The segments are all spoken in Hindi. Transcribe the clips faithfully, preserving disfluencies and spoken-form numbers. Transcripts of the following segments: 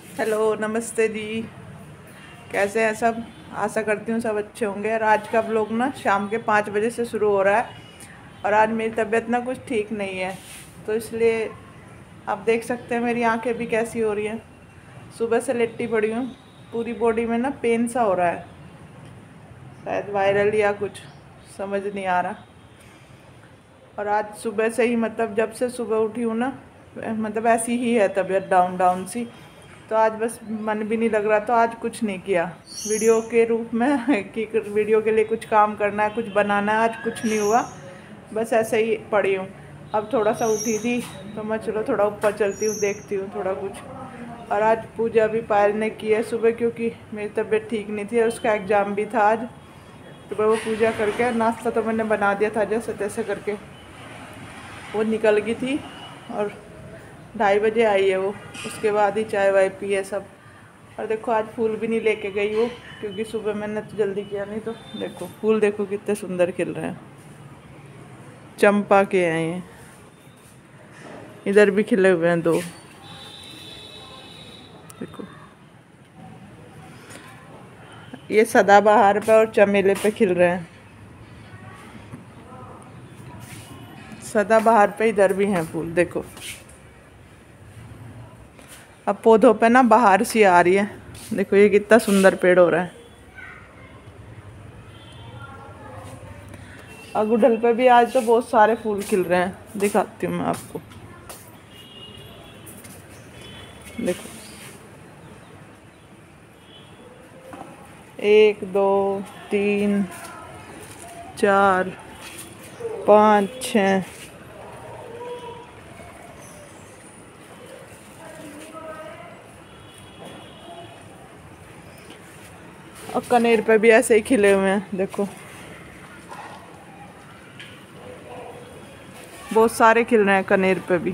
हेलो, नमस्ते जी। कैसे हैं सब? आशा करती हूँ सब अच्छे होंगे। और आज का व्लॉग ना शाम के पाँच बजे से शुरू हो रहा है। और आज मेरी तबीयत ना कुछ ठीक नहीं है, तो इसलिए आप देख सकते हैं मेरी आंखें भी कैसी हो रही हैं। सुबह से लेटी पड़ी हूँ, पूरी बॉडी में ना पेन सा हो रहा है, शायद वायरल या कुछ, समझ नहीं आ रहा। और आज सुबह से ही, मतलब जब से सुबह उठी हूँ ना, मतलब ऐसी ही है तबीयत, डाउन डाउन सी। तो आज बस मन भी नहीं लग रहा, तो आज कुछ नहीं किया वीडियो के रूप में कि वीडियो के लिए कुछ काम करना है, कुछ बनाना है। आज कुछ नहीं हुआ, बस ऐसे ही पड़ी हूँ। अब थोड़ा सा उठी थी तो मैं चलो थोड़ा ऊपर चलती हूँ, देखती हूँ थोड़ा कुछ। और आज पूजा भी पायल ने की है सुबह, क्योंकि मेरी तबीयत ठीक नहीं थी और उसका एग्ज़ाम भी था आज। तो वो पूजा करके, नाश्ता तो मैंने बना दिया था जैसे तैसे करके, वो निकल गई थी। और ढाई बजे आई है वो, उसके बाद ही चाय वाय पी है सब। और देखो आज फूल भी नहीं लेके गई वो, क्योंकि सुबह मैंने तो जल्दी किया नहीं। तो देखो फूल, देखो कितने सुंदर खिल रहे हैं, चंपा के हैं ये। इधर भी खिले हुए हैं दो, देखो। ये सदाबहार पे और चमेले पे खिल रहे हैं। सदाबहार पे इधर भी हैं फूल, देखो। अब पौधों पे ना बहार सी आ रही है, देखो ये कितना सुंदर पेड़ हो रहा है। और गुड़हल पे भी आज तो बहुत सारे फूल खिल रहे हैं, दिखाती हूँ मैं आपको, देखो। एक, दो, तीन, चार, पाँच, छः, और कनेर पे भी ऐसे ही खिले हुए हैं, देखो। बहुत सारे खिल रहे हैं कनेर पे भी,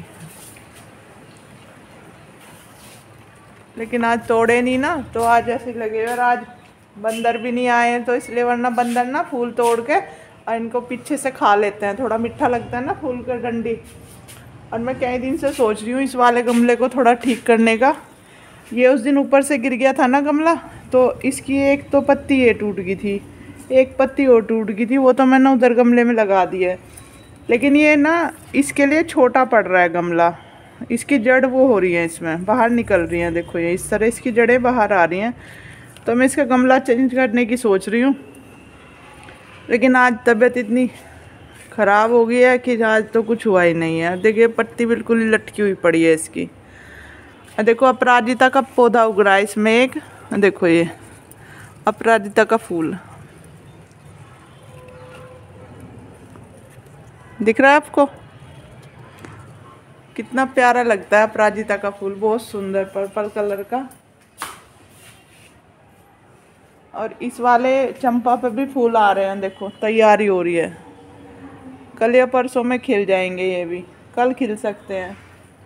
लेकिन आज तोड़े नहीं ना, तो आज ऐसे लगे। और आज बंदर भी नहीं आए हैं, तो इसलिए, वरना बंदर ना फूल तोड़ के और इनको पीछे से खा लेते हैं। थोड़ा मीठा लगता है ना फूल का डंडी। और मैं कई दिन से सोच रही हूँ इस वाले गमले को थोड़ा ठीक करने का। ये उस दिन ऊपर से गिर गया था ना गमला, तो इसकी एक तो पत्ती ये टूट गई थी, एक पत्ती और टूट गई थी, वो तो मैंने उधर गमले में लगा दी है। लेकिन ये ना इसके लिए छोटा पड़ रहा है गमला, इसकी जड़ वो हो रही है, इसमें बाहर निकल रही हैं, देखो ये इस तरह इसकी जड़ें बाहर आ रही हैं। तो मैं इसका गमला चेंज करने की सोच रही हूँ। लेकिन आज तबीयत इतनी ख़राब हो गई है कि आज तो कुछ हुआ ही नहीं है। देखिए पत्ती बिल्कुल ही लटकी हुई पड़ी है इसकी। देखो अपराजिता का पौधा उग रहा है इसमें एक, देखो ये अपराजिता का फूल दिख रहा है आपको? कितना प्यारा लगता है अपराजिता का फूल, बहुत सुंदर पर्पल कलर का। और इस वाले चंपा पे भी फूल आ रहे हैं, देखो तैयारी हो रही है। कल या परसों में खिल जाएंगे, ये भी कल खिल सकते हैं।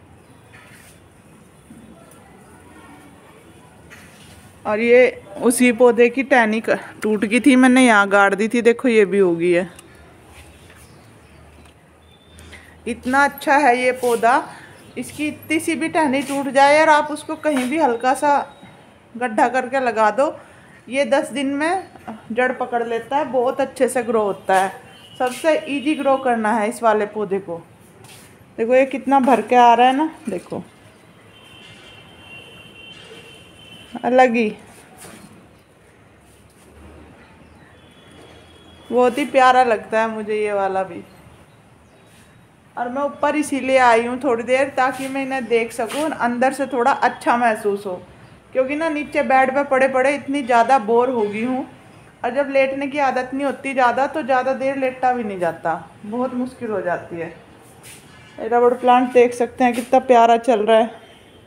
और ये उसी पौधे की टहनी टूट गई थी, मैंने यहाँ गाड़ दी थी, देखो ये भी हो गई है। इतना अच्छा है ये पौधा, इसकी इतनी सी भी टहनी टूट जाए और आप उसको कहीं भी हल्का सा गड्ढा करके लगा दो, ये दस दिन में जड़ पकड़ लेता है, बहुत अच्छे से ग्रो होता है। सबसे इजी ग्रो करना है इस वाले पौधे को। देखो ये कितना भर के आ रहा है ना, देखो अलग ही, बहुत ही प्यारा लगता है मुझे ये वाला भी। और मैं ऊपर इसीलिए आई हूँ थोड़ी देर, ताकि मैं इन्हें देख सकूँ, अंदर से थोड़ा अच्छा महसूस हो। क्योंकि ना नीचे बेड पे पड़े पड़े इतनी ज़्यादा बोर हो गई हूँ। और जब लेटने की आदत नहीं होती ज़्यादा, तो ज़्यादा देर लेटा भी नहीं जाता, बहुत मुश्किल हो जाती है। रबड़ प्लांट देख सकते हैं कितना प्यारा चल रहा है।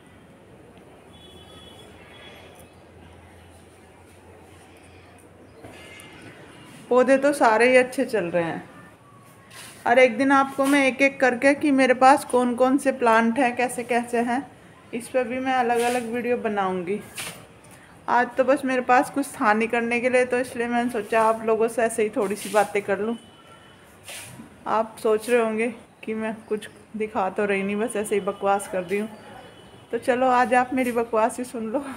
पौधे तो सारे ही अच्छे चल रहे हैं। और एक दिन आपको मैं एक एक करके कि मेरे पास कौन कौन से प्लांट हैं, कैसे कैसे हैं, इस पर भी मैं अलग अलग वीडियो बनाऊंगी। आज तो बस मेरे पास कुछ था नहीं करने के लिए, तो इसलिए मैंने सोचा आप लोगों से ऐसे ही थोड़ी सी बातें कर लूँ। आप सोच रहे होंगे कि मैं कुछ दिखा तो रही नहीं, बस ऐसे ही बकवास कर रही हूँ। तो चलो आज आप मेरी बकवास ही सुन लो।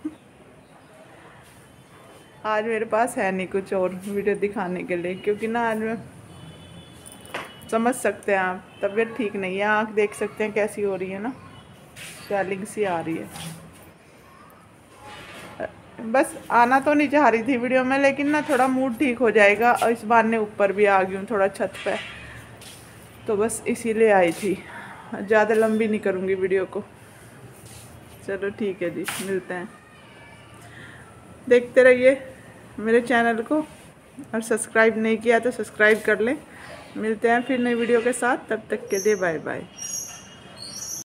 आज मेरे पास है नहीं कुछ और वीडियो दिखाने के लिए, क्योंकि ना आज मैं समझ सकते हैं आप, तबीयत ठीक नहीं है। आँख देख सकते हैं कैसी हो रही है ना, स्वेलिंग सी आ रही है। बस आना तो नहीं चाह रही थी वीडियो में, लेकिन ना थोड़ा मूड ठीक हो जाएगा, और इस बार ने ऊपर भी आ गई हूँ थोड़ा छत पे, तो बस इसीलिए आई थी। ज़्यादा लंबी नहीं करूँगी वीडियो को। चलो ठीक है जी, मिलते हैं। देखते रहिए मेरे चैनल को, और सब्सक्राइब नहीं किया तो सब्सक्राइब कर लें। मिलते हैं फिर नई वीडियो के साथ, तब तक के लिए बाय बाय।